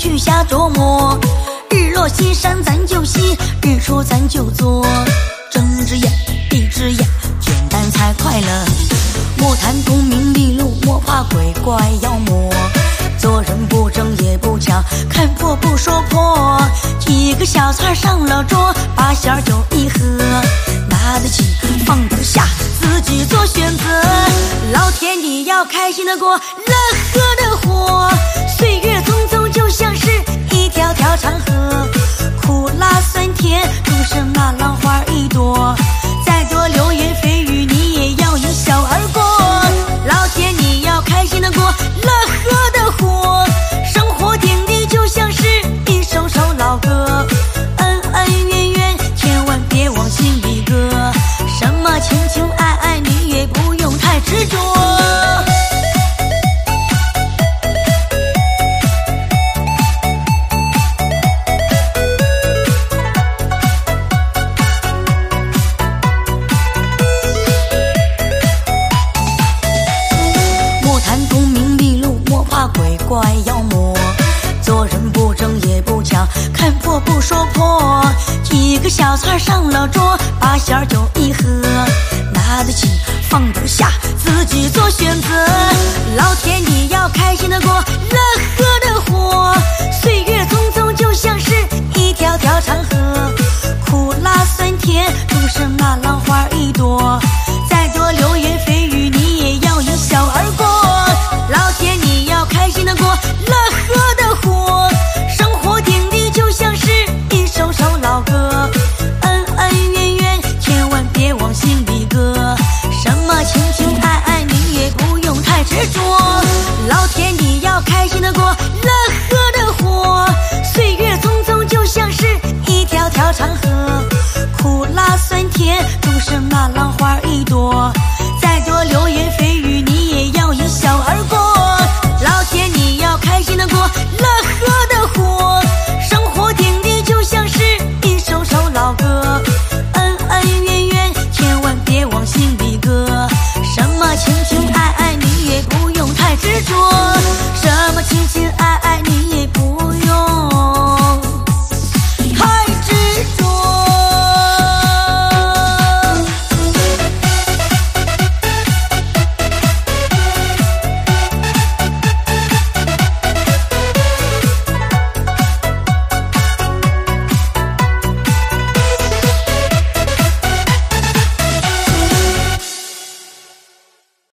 去瞎琢磨。日落西山咱就西，日出咱就做。睁只眼闭只眼，简单才快乐。莫谈功名利禄，莫怕鬼怪妖魔。做人不正也不强，看破不说破。几个小菜上了桌，把小酒一喝，拿得起放得下，自己做选择。老天你要开心的过，乐呵的活。岁月匆匆就像是一条条长河，苦辣酸甜终生那浪花一朵。再多流言蜚语你也要一笑而过。老天你要开心的过，乐呵的活。生活点滴就像是一首首老歌，恩恩怨怨千万别往心里搁。什么情情爱爱你也不用太执着。鬼怪妖魔，做人不正也不强，看破不说破。几个小菜上了桌，把小酒一喝，拿得起放得下，自己做选择。老天你要开心的过，乐呵的活。岁月匆匆就像是一条条长河，苦辣酸甜终生那浪花